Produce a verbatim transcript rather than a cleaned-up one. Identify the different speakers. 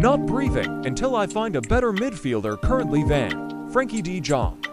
Speaker 1: Not breathing until I find a better midfielder currently than Frankie de Jong.